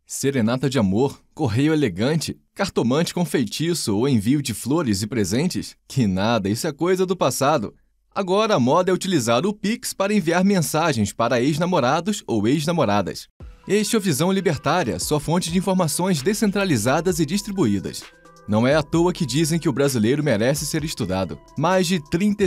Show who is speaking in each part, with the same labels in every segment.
Speaker 1: Serenata de amor, correio elegante, cartomante com feitiço ou envio de flores e presentes? Que nada, isso é coisa do passado. Agora a moda é utilizar o Pix para enviar mensagens para ex-namorados ou ex-namoradas. Este é o Visão Libertária, sua fonte de informações descentralizadas e distribuídas. Não é à toa que dizem que o brasileiro merece ser estudado. Mais de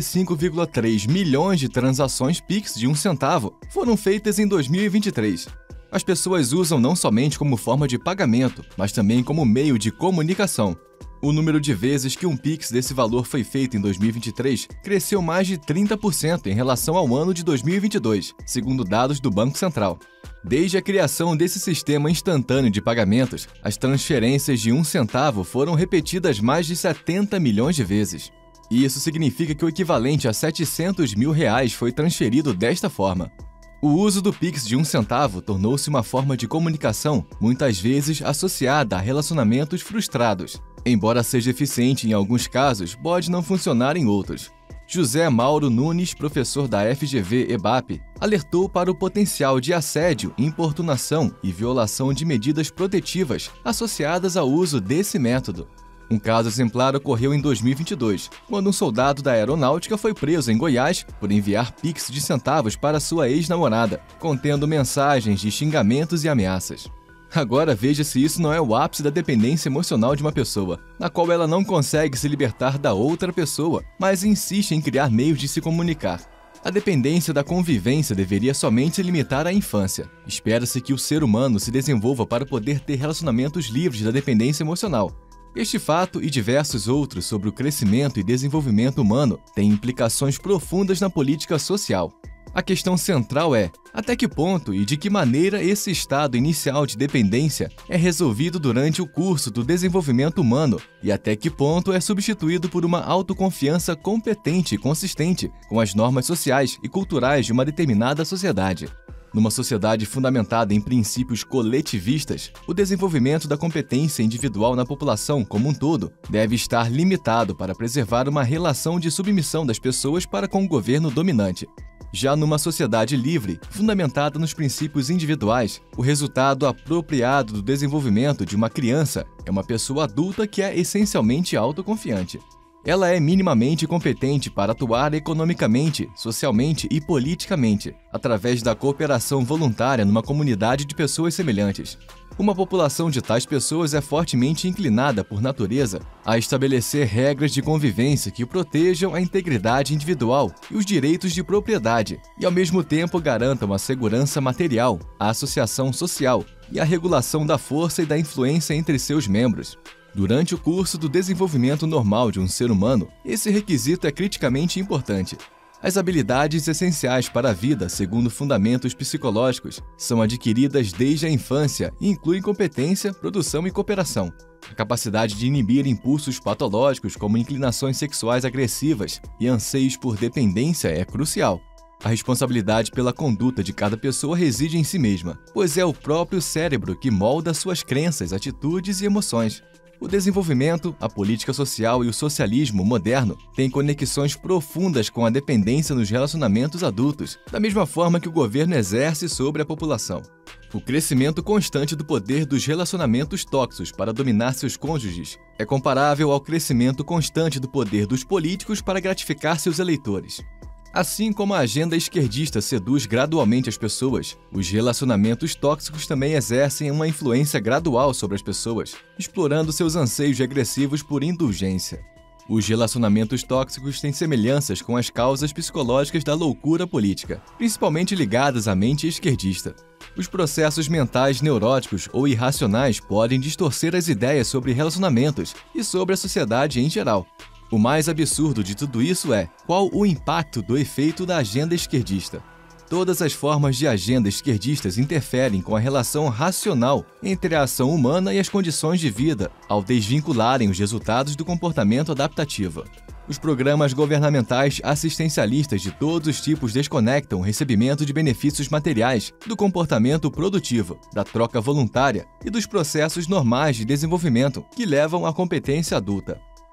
Speaker 1: 35,3 milhões de transações Pix de 1 centavo foram feitas em 2023. As pessoas usam não somente como forma de pagamento, mas também como meio de comunicação. O número de vezes que um Pix desse valor foi feito em 2023 cresceu mais de 30% em relação ao ano de 2022, segundo dados do Banco Central. Desde a criação desse sistema instantâneo de pagamentos, as transferências de 1 centavo foram repetidas mais de 70 milhões de vezes. Isso significa que o equivalente a 700 mil reais foi transferido desta forma. O uso do Pix de 1 centavo tornou-se uma forma de comunicação muitas vezes associada a relacionamentos frustrados. Embora seja eficiente em alguns casos, pode não funcionar em outros. José Mauro Nunes, professor da FGV-EBAP, alertou para o potencial de assédio, importunação e violação de medidas protetivas associadas ao uso desse método. Um caso exemplar ocorreu em 2022, quando um soldado da aeronáutica foi preso em Goiás por enviar Pix de centavos para sua ex-namorada, contendo mensagens de xingamentos e ameaças. Agora veja se isso não é o ápice da dependência emocional de uma pessoa, na qual ela não consegue se libertar da outra pessoa, mas insiste em criar meios de se comunicar. A dependência da convivência deveria somente se limitar à infância. Espera-se que o ser humano se desenvolva para poder ter relacionamentos livres da dependência emocional. Este fato e diversos outros sobre o crescimento e desenvolvimento humano têm implicações profundas na política social. A questão central é, até que ponto e de que maneira esse estado inicial de dependência é resolvido durante o curso do desenvolvimento humano e até que ponto é substituído por uma autoconfiança competente e consistente com as normas sociais e culturais de uma determinada sociedade. Numa sociedade fundamentada em princípios coletivistas, o desenvolvimento da competência individual na população como um todo deve estar limitado para preservar uma relação de submissão das pessoas para com o governo dominante. Já numa sociedade livre, fundamentada nos princípios individuais, o resultado apropriado do desenvolvimento de uma criança é uma pessoa adulta que é essencialmente autoconfiante. Ela é minimamente competente para atuar economicamente, socialmente e politicamente, através da cooperação voluntária numa comunidade de pessoas semelhantes. Uma população de tais pessoas é fortemente inclinada, por natureza, a estabelecer regras de convivência que protejam a integridade individual e os direitos de propriedade, e ao mesmo tempo garantam a segurança material, a associação social e a regulação da força e da influência entre seus membros. Durante o curso do desenvolvimento normal de um ser humano, esse requisito é criticamente importante. As habilidades essenciais para a vida, segundo fundamentos psicológicos, são adquiridas desde a infância e incluem competência, produção e cooperação. A capacidade de inibir impulsos patológicos como inclinações sexuais agressivas e anseios por dependência é crucial. A responsabilidade pela conduta de cada pessoa reside em si mesma, pois é o próprio cérebro que molda suas crenças, atitudes e emoções. O desenvolvimento, a política social e o socialismo moderno têm conexões profundas com a dependência nos relacionamentos adultos, da mesma forma que o governo exerce sobre a população. O crescimento constante do poder dos relacionamentos tóxicos para dominar seus cônjuges é comparável ao crescimento constante do poder dos políticos para gratificar seus eleitores. Assim como a agenda esquerdista seduz gradualmente as pessoas, os relacionamentos tóxicos também exercem uma influência gradual sobre as pessoas, explorando seus anseios regressivos por indulgência. Os relacionamentos tóxicos têm semelhanças com as causas psicológicas da loucura política, principalmente ligadas à mente esquerdista. Os processos mentais neuróticos ou irracionais podem distorcer as ideias sobre relacionamentos e sobre a sociedade em geral. O mais absurdo de tudo isso é qual o impacto do efeito da agenda esquerdista. Todas as formas de agenda esquerdistas interferem com a relação racional entre a ação humana e as condições de vida, ao desvincularem os resultados do comportamento adaptativo. Os programas governamentais assistencialistas de todos os tipos desconectam o recebimento de benefícios materiais do comportamento produtivo, da troca voluntária e dos processos normais de desenvolvimento que levam à competência adulta.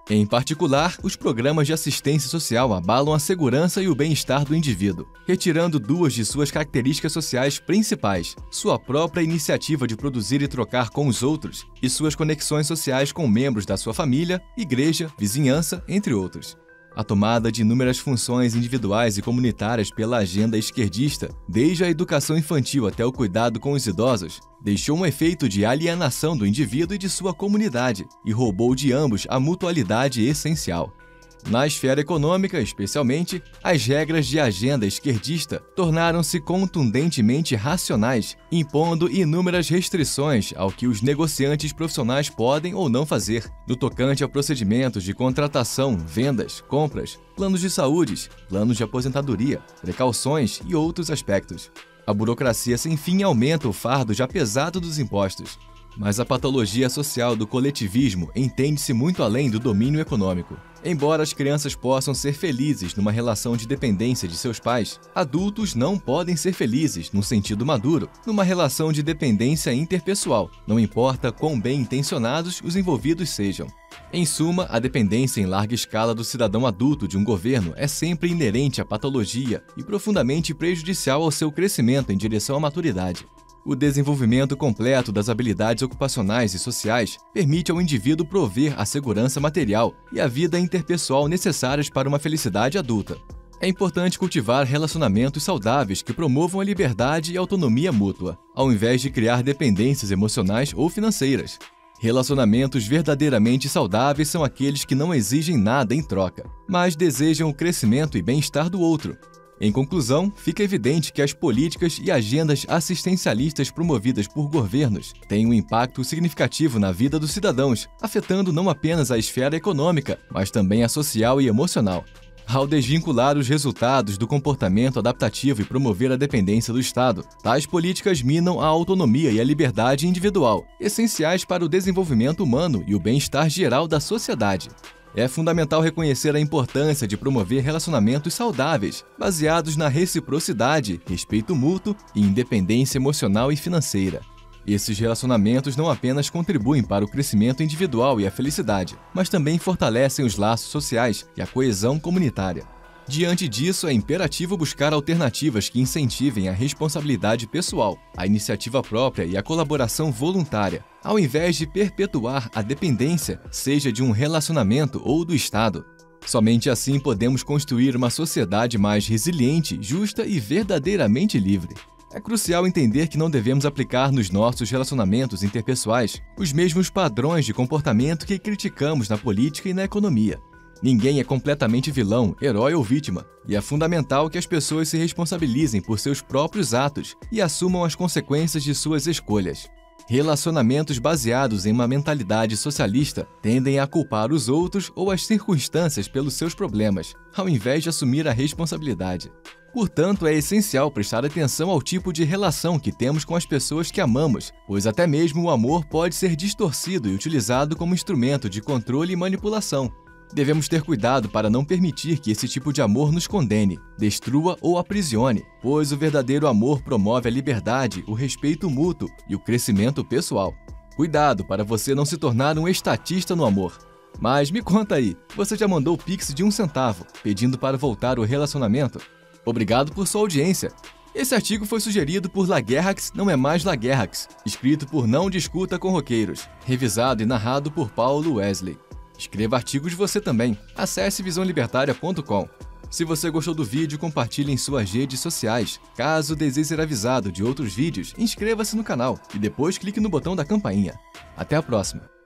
Speaker 1: Em particular, os programas de assistência social abalam a segurança e o bem-estar do indivíduo, retirando duas de suas características sociais principais: sua própria iniciativa de produzir e trocar com os outros e suas conexões sociais com membros da sua família, igreja, vizinhança, entre outros. A tomada de inúmeras funções individuais e comunitárias pela agenda esquerdista, desde a educação infantil até o cuidado com os idosos, deixou um efeito de alienação do indivíduo e de sua comunidade e roubou de ambos a mutualidade essencial. Na esfera econômica, especialmente, as regras de agenda esquerdista tornaram-se contundentemente racionais, impondo inúmeras restrições ao que os negociantes profissionais podem ou não fazer, no tocante a procedimentos de contratação, vendas, compras, planos de saúde, planos de aposentadoria, precauções e outros aspectos. A burocracia sem fim aumenta o fardo já pesado dos impostos. Mas a patologia social do coletivismo entende-se muito além do domínio econômico. Embora as crianças possam ser felizes numa relação de dependência de seus pais, adultos não podem ser felizes, num sentido maduro, numa relação de dependência interpessoal, não importa quão bem intencionados os envolvidos sejam. Em suma, a dependência em larga escala do cidadão adulto de um governo é sempre inerente à patologia e profundamente prejudicial ao seu crescimento em direção à maturidade. O desenvolvimento completo das habilidades ocupacionais e sociais permite ao indivíduo prover a segurança material e a vida interpessoal necessárias para uma felicidade adulta. É importante cultivar relacionamentos saudáveis que promovam a liberdade e autonomia mútua, ao invés de criar dependências emocionais ou financeiras. Relacionamentos verdadeiramente saudáveis são aqueles que não exigem nada em troca, mas desejam o crescimento e bem-estar do outro. Em conclusão, fica evidente que as políticas e agendas assistencialistas promovidas por governos têm um impacto significativo na vida dos cidadãos, afetando não apenas a esfera econômica, mas também a social e emocional. Ao desvincular os resultados do comportamento adaptativo e promover a dependência do Estado, tais políticas minam a autonomia e a liberdade individual, essenciais para o desenvolvimento humano e o bem-estar geral da sociedade. É fundamental reconhecer a importância de promover relacionamentos saudáveis, baseados na reciprocidade, respeito mútuo e independência emocional e financeira. Esses relacionamentos não apenas contribuem para o crescimento individual e a felicidade, mas também fortalecem os laços sociais e a coesão comunitária. Diante disso, é imperativo buscar alternativas que incentivem a responsabilidade pessoal, a iniciativa própria e a colaboração voluntária, ao invés de perpetuar a dependência, seja de um relacionamento ou do Estado. Somente assim podemos construir uma sociedade mais resiliente, justa e verdadeiramente livre. É crucial entender que não devemos aplicar nos nossos relacionamentos interpessoais os mesmos padrões de comportamento que criticamos na política e na economia. Ninguém é completamente vilão, herói ou vítima, e é fundamental que as pessoas se responsabilizem por seus próprios atos e assumam as consequências de suas escolhas. Relacionamentos baseados em uma mentalidade socialista tendem a culpar os outros ou as circunstâncias pelos seus problemas, ao invés de assumir a responsabilidade. Portanto, é essencial prestar atenção ao tipo de relação que temos com as pessoas que amamos, pois até mesmo o amor pode ser distorcido e utilizado como instrumento de controle e manipulação. Devemos ter cuidado para não permitir que esse tipo de amor nos condene, destrua ou aprisione, pois o verdadeiro amor promove a liberdade, o respeito mútuo e o crescimento pessoal. Cuidado para você não se tornar um estatista no amor. Mas me conta aí, você já mandou o Pix de 1 centavo, pedindo para voltar o relacionamento? Obrigado por sua audiência. Esse artigo foi sugerido por Laguerrax Não É Mais Laguerrax, escrito por Não Discuta com Roqueiros, revisado e narrado por Paulo Wesley. Escreva artigos você também. Acesse visãolibertaria.com. Se você gostou do vídeo, compartilhe em suas redes sociais. Caso deseje ser avisado de outros vídeos, inscreva-se no canal e depois clique no botão da campainha. Até a próxima!